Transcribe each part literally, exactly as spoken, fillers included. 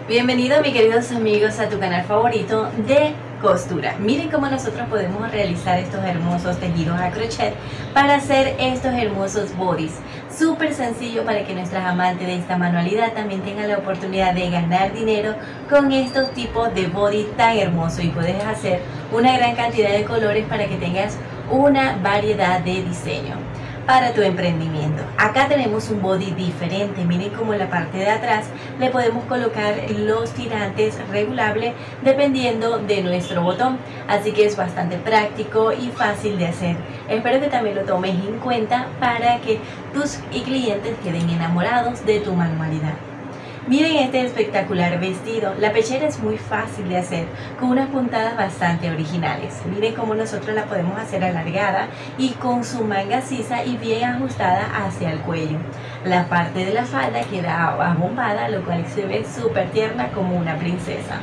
Bienvenidos mis queridos amigos a tu canal favorito de costura. Miren cómo nosotros podemos realizar estos hermosos tejidos a crochet para hacer estos hermosos bodies. Súper sencillo para que nuestras amantes de esta manualidad también tengan la oportunidad de ganar dinero con estos tipos de body tan hermosos. Y puedes hacer una gran cantidad de colores para que tengas una variedad de diseño para tu emprendimiento. Acá tenemos un body diferente. Miren cómo en la parte de atrás le podemos colocar los tirantes regulables dependiendo de nuestro botón, así que es bastante práctico y fácil de hacer. Espero que también lo tomes en cuenta para que tus clientes queden enamorados de tu manualidad. Miren este espectacular vestido. La pechera es muy fácil de hacer con unas puntadas bastante originales. Miren cómo nosotros la podemos hacer alargada y con su manga sisa y bien ajustada hacia el cuello. La parte de la falda queda abombada, lo cual se ve súper tierna como una princesa.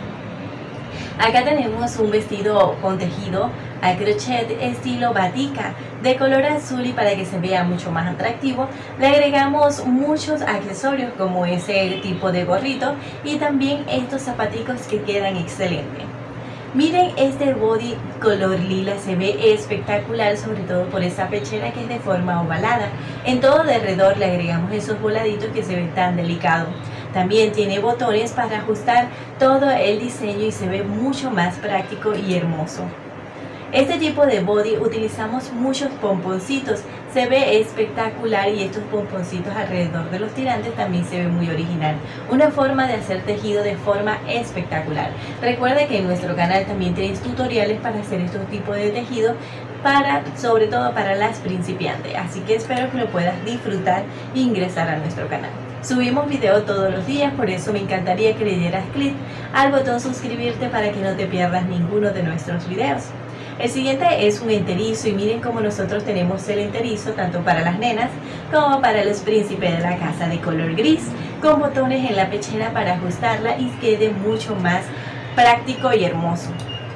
Acá tenemos un vestido con tejido a crochet estilo batica de color azul, y para que se vea mucho más atractivo le agregamos muchos accesorios como ese tipo de gorrito y también estos zapaticos que quedan excelentes. Miren este body color lila, se ve espectacular, sobre todo por esa pechera que es de forma ovalada. En todo alrededor le agregamos esos voladitos que se ven tan delicados. También tiene botones para ajustar todo el diseño y se ve mucho más práctico y hermoso. Este tipo de body utilizamos muchos pomponcitos, se ve espectacular, y estos pomponcitos alrededor de los tirantes también se ve muy original. Una forma de hacer tejido de forma espectacular. Recuerda que en nuestro canal también tienes tutoriales para hacer estos tipos de tejido, para, sobre todo para las principiantes. Así que espero que lo puedas disfrutar e ingresar a nuestro canal. Subimos video todos los días, por eso me encantaría que le dieras clic al botón suscribirte para que no te pierdas ninguno de nuestros videos. El siguiente es un enterizo, y miren cómo nosotros tenemos el enterizo tanto para las nenas como para los príncipes de la casa, de color gris, con botones en la pechera para ajustarla y quede mucho más práctico y hermoso.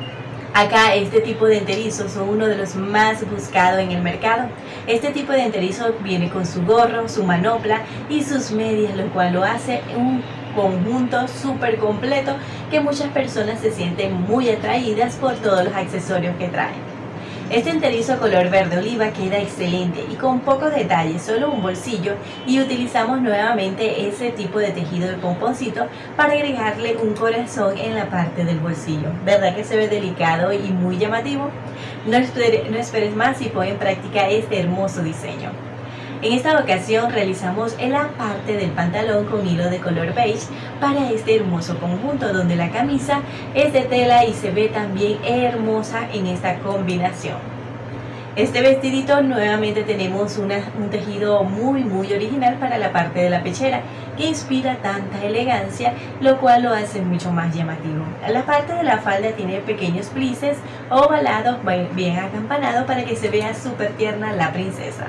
Acá este tipo de enterizos son uno de los más buscados en el mercado. Este tipo de enterizo viene con su gorro, su manopla y sus medias, lo cual lo hace un conjunto súper completo que muchas personas se sienten muy atraídas por todos los accesorios que traen. Este enterizo color verde oliva queda excelente y con pocos detalles, solo un bolsillo, y utilizamos nuevamente ese tipo de tejido de pomponcito para agregarle un corazón en la parte del bolsillo. ¿Verdad que se ve delicado y muy llamativo? No esperes, no esperes más y pon en práctica este hermoso diseño. En esta ocasión realizamos en la parte del pantalón con hilo de color beige para este hermoso conjunto, donde la camisa es de tela y se ve también hermosa en esta combinación. Este vestidito nuevamente tenemos una, un tejido muy muy original para la parte de la pechera que inspira tanta elegancia, lo cual lo hace mucho más llamativo. La parte de la falda tiene pequeños plices ovalados bien acampanados para que se vea súper tierna la princesa.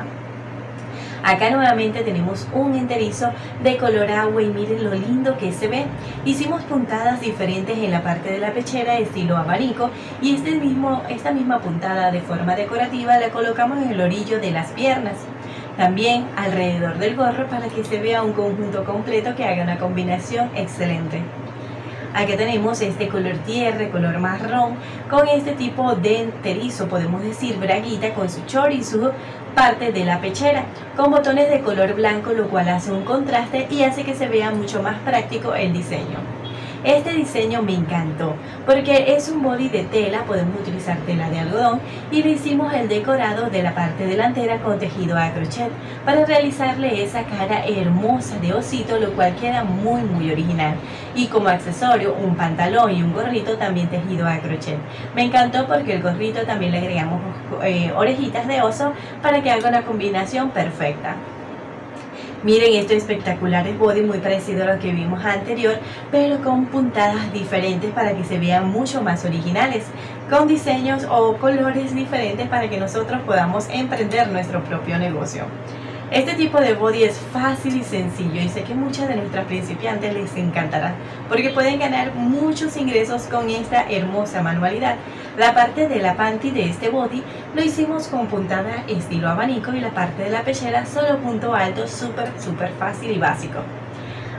Acá nuevamente tenemos un enterizo de color agua y miren lo lindo que se ve. Hicimos puntadas diferentes en la parte de la pechera estilo abanico, y este mismo, esta misma puntada de forma decorativa la colocamos en el orillo de las piernas. También alrededor del gorro para que se vea un conjunto completo que haga una combinación excelente. Aquí tenemos este color tierra, color marrón, con este tipo de enterizo, podemos decir braguita, con su short y su parte de la pechera, con botones de color blanco, lo cual hace un contraste y hace que se vea mucho más práctico el diseño. Este diseño me encantó porque es un body de tela, podemos utilizar tela de algodón, y le hicimos el decorado de la parte delantera con tejido a crochet para realizarle esa cara hermosa de osito, lo cual queda muy muy original. Y como accesorio un pantalón y un gorrito también tejido a crochet. Me encantó porque el gorrito también le agregamos eh, orejitas de oso para que haga una combinación perfecta. Miren este espectacular body muy parecido a lo que vimos anterior, pero con puntadas diferentes para que se vean mucho más originales, con diseños o colores diferentes para que nosotros podamos emprender nuestro propio negocio. Este tipo de body es fácil y sencillo, y sé que muchas de nuestras principiantes les encantará porque pueden ganar muchos ingresos con esta hermosa manualidad. La parte de la panty de este body lo hicimos con puntada estilo abanico, y la parte de la pechera solo punto alto, súper súper fácil y básico.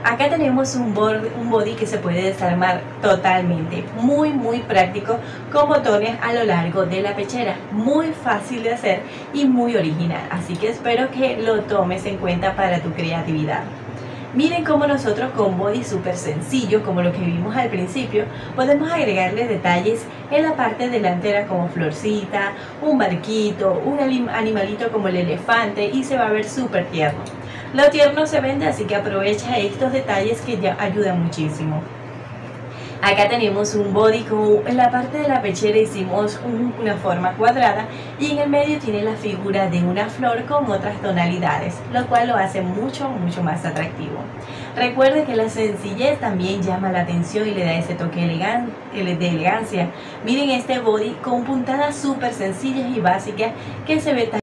Acá tenemos un body, un body que se puede desarmar totalmente, muy muy práctico, con botones a lo largo de la pechera, muy fácil de hacer y muy original, así que espero que lo tomes en cuenta para tu creatividad. Miren cómo nosotros con body súper sencillo, como lo que vimos al principio, podemos agregarle detalles en la parte delantera como florcita, un barquito, un animalito como el elefante y se va a ver súper tierno. Lo tierno se vende, así que aprovecha estos detalles que ya ayudan muchísimo. Acá tenemos un body con, en la parte de la pechera hicimos un, una forma cuadrada y en el medio tiene la figura de una flor con otras tonalidades, lo cual lo hace mucho mucho más atractivo. Recuerde que la sencillez también llama la atención y le da ese toque elegan, de elegancia. Miren este body con puntadas súper sencillas y básicas que se ve tan